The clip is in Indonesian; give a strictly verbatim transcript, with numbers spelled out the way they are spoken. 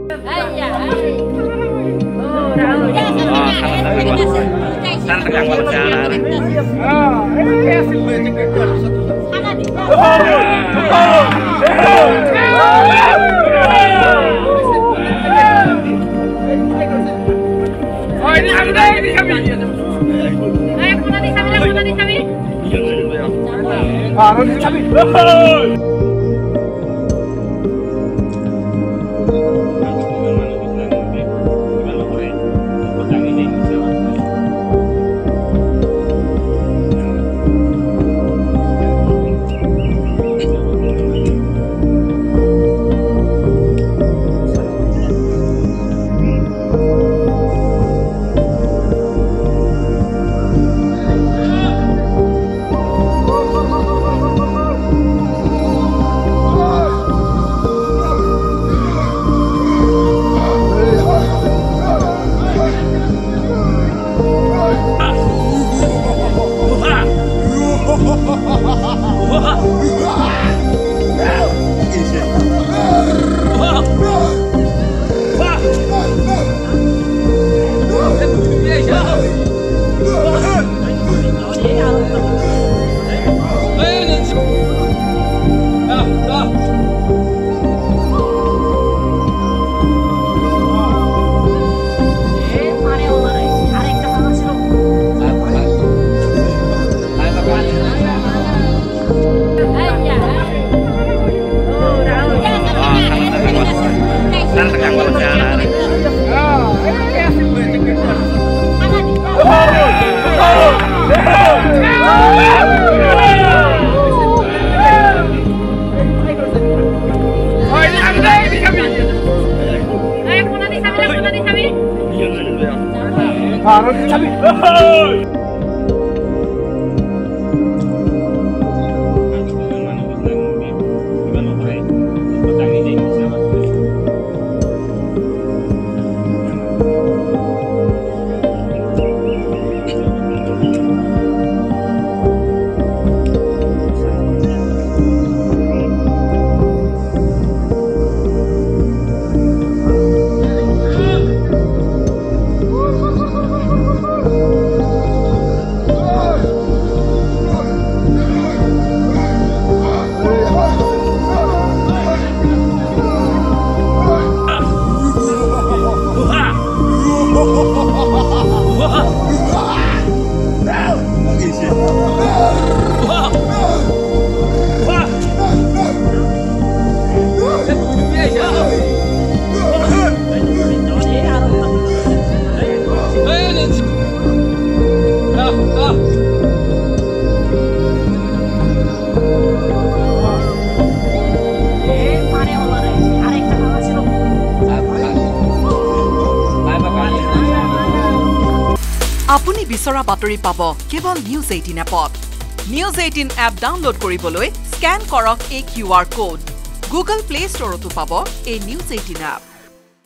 Kan tegang banget jalan. Oh ini ada ini kami. Ayo pulang di kami, pulang di kami. Ah, di kami. Kan tegang banget jalan. Oh ini ada ini kami. Ayo pulang di kami, pulang di kami. Ah, di kami. আপুনি বিচৰা বাতৰি পাব কেৱল news eighteen এপত। News eighteen app download কৰিবলৈ scan কৰক এই Q R code. Google Play ষ্টৰতো পাব এই নিউজ এইটিন এপ।